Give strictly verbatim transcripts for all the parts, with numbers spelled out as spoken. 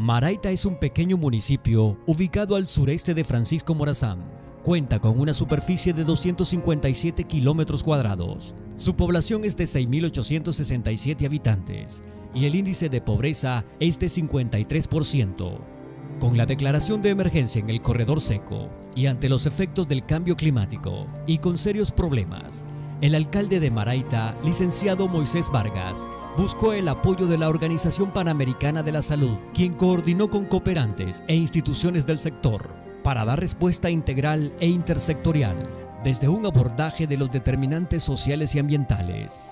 Maraita es un pequeño municipio ubicado al sureste de Francisco Morazán. Cuenta con una superficie de doscientos cincuenta y siete kilómetros cuadrados. Su población es de seis mil ochocientos sesenta y siete habitantes y el índice de pobreza es de cincuenta y tres por ciento. Con la declaración de emergencia en el corredor seco y ante los efectos del cambio climático y con serios problemas, el alcalde de Maraita, licenciado Moisés Vargas, buscó el apoyo de la Organización Panamericana de la Salud, quien coordinó con cooperantes e instituciones del sector para dar respuesta integral e intersectorial desde un abordaje de los determinantes sociales y ambientales.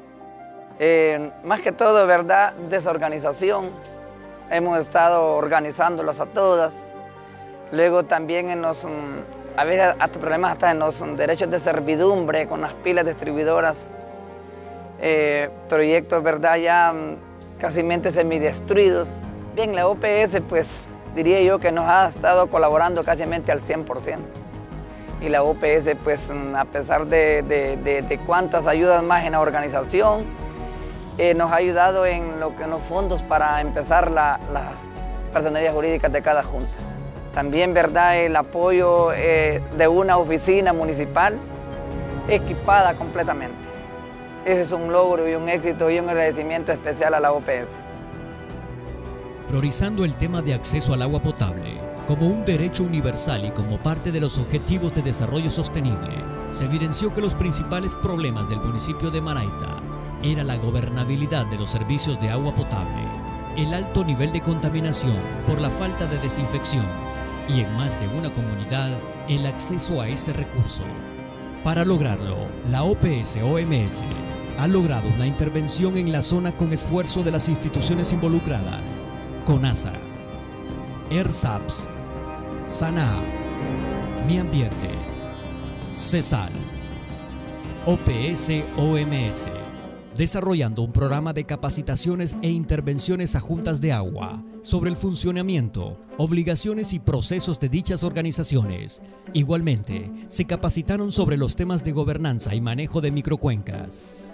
Eh, más que todo, ¿verdad?, desorganización. Hemos estado organizándolas a todas. Luego también en los, a veces hasta problemas hasta en los derechos de servidumbre con las pilas distribuidoras. Eh, proyectos, ¿verdad?, ya casi semidestruidos. Bien, la O P S, pues, diría yo que nos ha estado colaborando casi al cien por ciento. Y la O P S, pues, a pesar de, de, de, de cuántas ayudas más en la organización, eh, nos ha ayudado en, lo, en los fondos para empezar la, las personerías jurídicas de cada junta. También, ¿verdad?, el apoyo eh, de una oficina municipal equipada completamente. Ese es un logro y un éxito y un agradecimiento especial a la O P S. Priorizando el tema de acceso al agua potable como un derecho universal y como parte de los Objetivos de Desarrollo Sostenible, se evidenció que los principales problemas del municipio de Maraita era la gobernabilidad de los servicios de agua potable, el alto nivel de contaminación por la falta de desinfección y en más de una comunidad el acceso a este recurso. Para lograrlo, la O P S O M S ha logrado una intervención en la zona con esfuerzo de las instituciones involucradas: CONASA, ERSAPS, SANAA, Mi Ambiente, CESAL, O P S O M S, desarrollando un programa de capacitaciones e intervenciones a juntas de agua sobre el funcionamiento, obligaciones y procesos de dichas organizaciones. Igualmente, se capacitaron sobre los temas de gobernanza y manejo de microcuencas.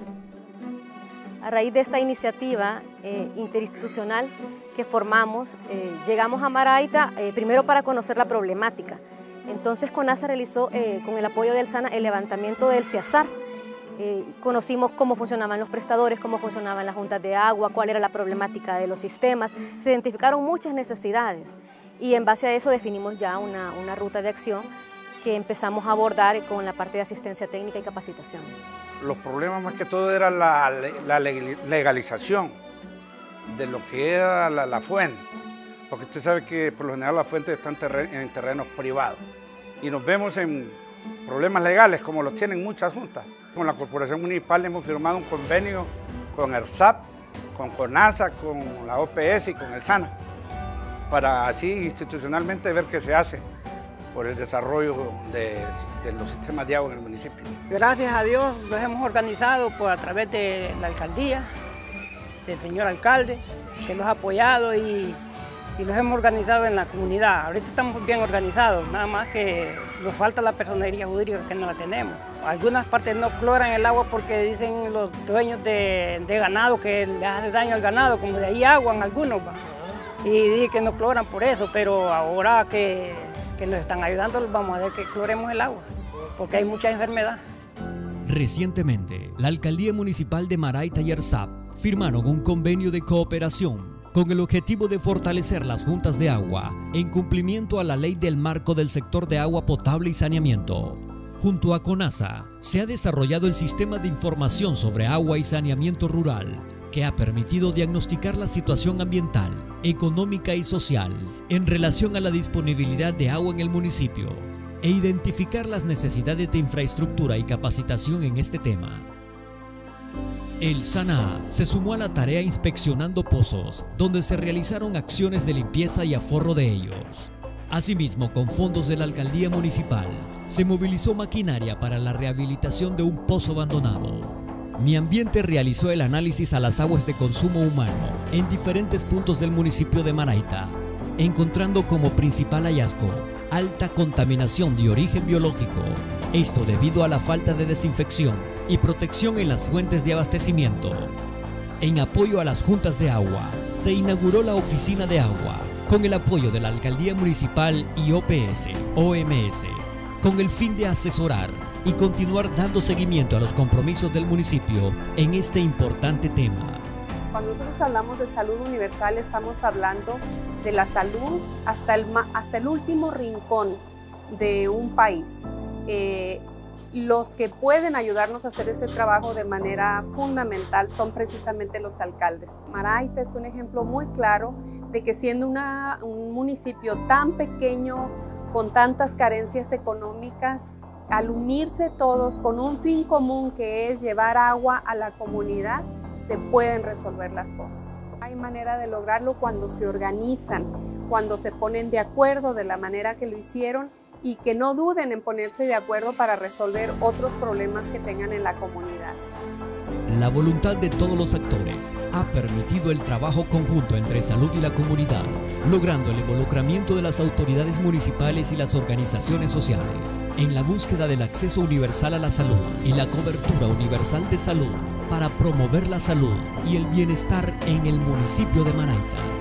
A raíz de esta iniciativa eh, interinstitucional que formamos, eh, llegamos a Maraita eh, primero para conocer la problemática. Entonces CONASA realizó, eh, con el apoyo del SANA, el levantamiento del CIASAR. Eh, conocimos cómo funcionaban los prestadores, cómo funcionaban las juntas de agua, cuál era la problemática de los sistemas. Se identificaron muchas necesidades y en base a eso definimos ya una, una ruta de acción que empezamos a abordar con la parte de asistencia técnica y capacitaciones. Los problemas más que todo era la, la legalización de lo que era la, la fuente, porque usted sabe que por lo general las fuentes están terren en terrenos privados y nos vemos en problemas legales como los tienen muchas juntas. Con la Corporación Municipal hemos firmado un convenio con ERSAP, con CONASA, con la O P S y con el SANA, para así institucionalmente ver qué se hace por el desarrollo de, de los sistemas de agua en el municipio. Gracias a Dios nos hemos organizado por, a través de la alcaldía, del señor alcalde, que nos ha apoyado y, y nos hemos organizado en la comunidad. Ahorita estamos bien organizados, nada más que nos falta la personería jurídica que no la tenemos. Algunas partes no cloran el agua porque dicen los dueños de, de ganado que le hace daño al ganado, como de ahí aguan algunos, ¿va? Y dicen que no cloran por eso, pero ahora que, que nos están ayudando vamos a ver que cloremos el agua, porque hay mucha enfermedad. Recientemente, la Alcaldía Municipal de Maraita y ERSAP firmaron un convenio de cooperación con el objetivo de fortalecer las juntas de agua en cumplimiento a la ley del marco del sector de agua potable y saneamiento. Junto a CONASA, se ha desarrollado el Sistema de Información sobre Agua y Saneamiento Rural, que ha permitido diagnosticar la situación ambiental, económica y social en relación a la disponibilidad de agua en el municipio e identificar las necesidades de infraestructura y capacitación en este tema. El SANAA se sumó a la tarea inspeccionando pozos, donde se realizaron acciones de limpieza y aforro de ellos. Asimismo, con fondos de la Alcaldía Municipal, se movilizó maquinaria para la rehabilitación de un pozo abandonado. Mi Ambiente realizó el análisis a las aguas de consumo humano en diferentes puntos del municipio de Maraita, encontrando como principal hallazgo alta contaminación de origen biológico, esto debido a la falta de desinfección y protección en las fuentes de abastecimiento. En apoyo a las juntas de agua, se inauguró la Oficina de Agua, con el apoyo de la Alcaldía Municipal y O P S, O M S, con el fin de asesorar y continuar dando seguimiento a los compromisos del municipio en este importante tema. Cuando nosotros hablamos de salud universal, estamos hablando de la salud hasta el, hasta el último rincón de un país. Eh, los que pueden ayudarnos a hacer ese trabajo de manera fundamental son precisamente los alcaldes. Maraita es un ejemplo muy claro de que siendo una, un municipio tan pequeño, con tantas carencias económicas, al unirse todos con un fin común que es llevar agua a la comunidad, se pueden resolver las cosas. Hay manera de lograrlo cuando se organizan, cuando se ponen de acuerdo de la manera que lo hicieron y que no duden en ponerse de acuerdo para resolver otros problemas que tengan en la comunidad. La voluntad de todos los actores ha permitido el trabajo conjunto entre salud y la comunidad, logrando el involucramiento de las autoridades municipales y las organizaciones sociales en la búsqueda del acceso universal a la salud y la cobertura universal de salud para promover la salud y el bienestar en el municipio de Maraita.